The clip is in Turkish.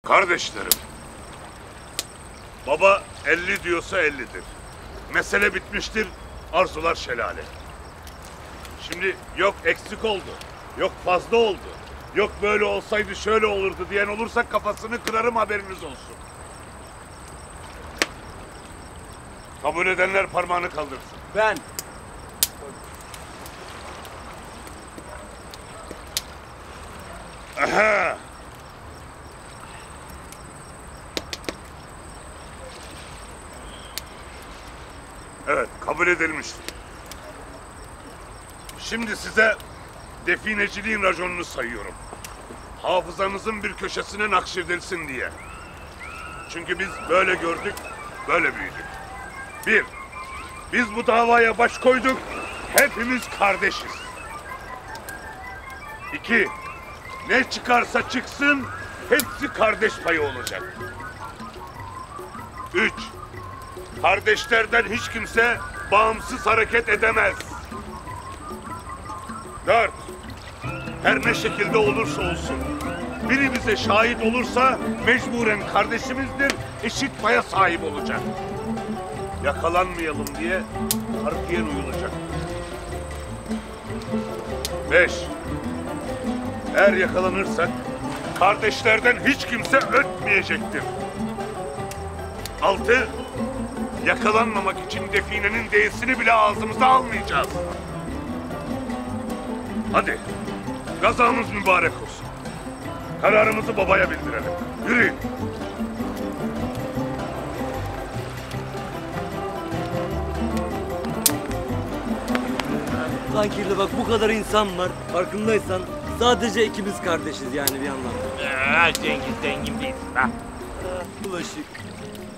Kardeşlerim, baba 50 diyorsa 50'dir. Mesele bitmiştir, arzular şelale. Şimdi yok eksik oldu, yok fazla oldu, yok böyle olsaydı şöyle olurdu diyen olursa kafasını kırarım, haberiniz olsun. Kabul edenler parmağını kaldırsın. Ben. Aha! Evet, kabul edilmiştir. Şimdi size defineciliğin raconunu sayıyorum. Hafızanızın bir köşesine nakşedilsin diye. Çünkü biz böyle gördük, böyle büyüdük. Bir, biz bu davaya baş koyduk, hepimiz kardeşiz. İki, ne çıkarsa çıksın, hepsi kardeş payı olacak. Üç, kardeşlerden hiç kimse bağımsız hareket edemez. Dört, her ne şekilde olursa olsun, biri bize şahit olursa mecburen kardeşimizdir, eşit paya sahip olacak. Yakalanmayalım diye harfiyen uyulacak. Beş, eğer yakalanırsak kardeşlerden hiç kimse ötmeyecektir. Altı, yakalanmamak için definenin değesini bile ağzımıza almayacağız. Hadi, gazamız mübarek olsun. Kararımızı babaya bildirelim. Yürüyün. Kankirli bak, bu kadar insan var. Farkındaysan sadece ikimiz kardeşiz yani bir anlamda. Cengiz zengin değilsin ha. Bulaşık.